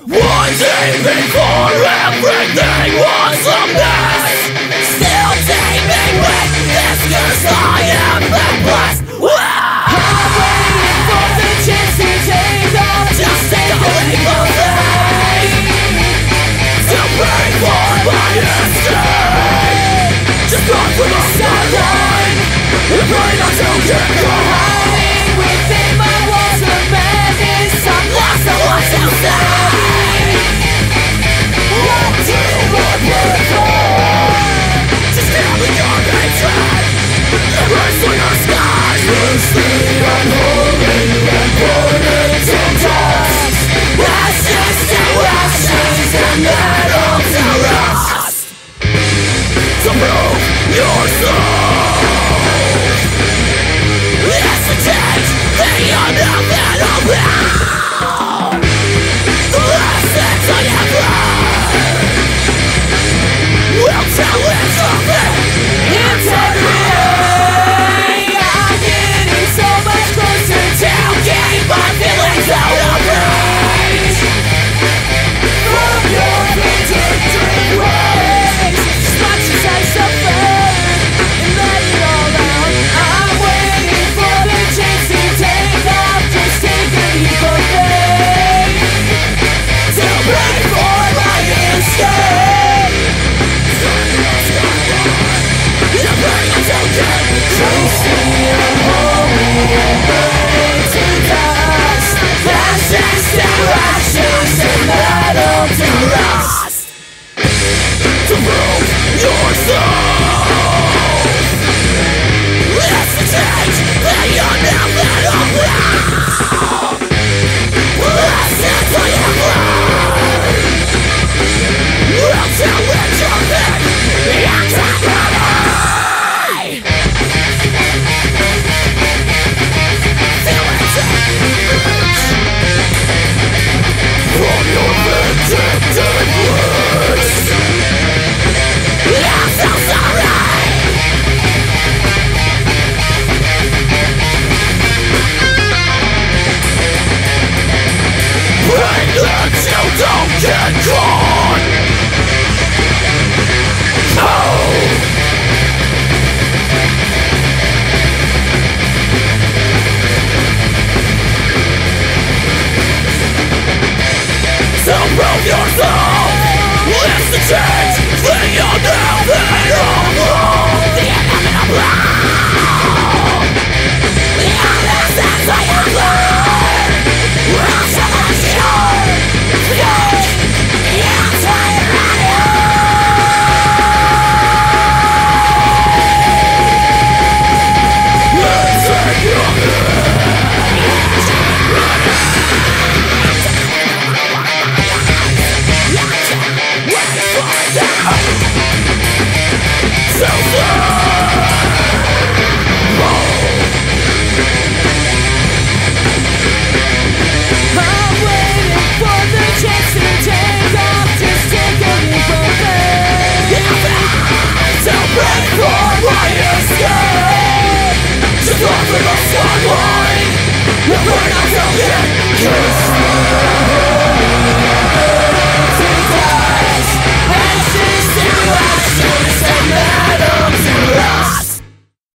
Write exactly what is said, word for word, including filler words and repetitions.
Wanting before everything was a mess. Still teeming with this, 'cause I am the blessed. I'm waiting for the chance to take off, just take a leap of faith, to break for my escape. Just run for the sideline and pray not to get caught. Hiding within my walls of madness, I'm lost on what to say. Walk to what we're for, just killing your hatred, erasing our skies. Loose the unholy and burn it to dust. Ashes to ashes and metal to rust. To prove yourself, it's a change that you're nothing about. The lessons I have learned will challenge your integrity. I'm getting so much closer to getting my feelings out of range from your vindictive ways. As much as I suffer and let it all out, I'm waiting for the chance to take off, just take a leap of faith, to break for my escape. Turning the skyline, you bring a token. Chasing your holy and burning to dust. Ashes to ashes and metal to rust. To prove yourself, it's the change that you're never allowed. Lessons I have learned will challenge your integrity. Feel it from your vindictive words. I'm so sorry. Pray that you don't get caught. Oh, so prove yourself. It's the change that you're never alone. The inevitable. The lessons I have learned will challenge your fate. Just run for the sunlight, you burn out till you kiss.